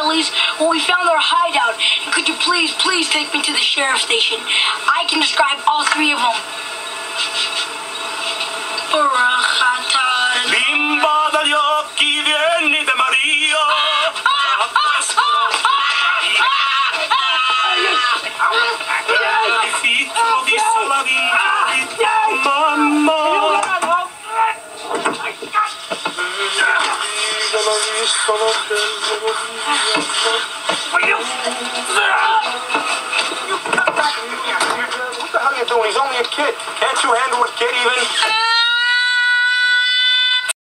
Fertellis? Well, we found their hideout. And could you please take me to the sheriff's station? I can describe all three of them. Bimba dagli occhi, vieni da Maria. Figlio di Salavino, mamma. What the hell are you doing? He's only a kid. Can't you handle a kid even?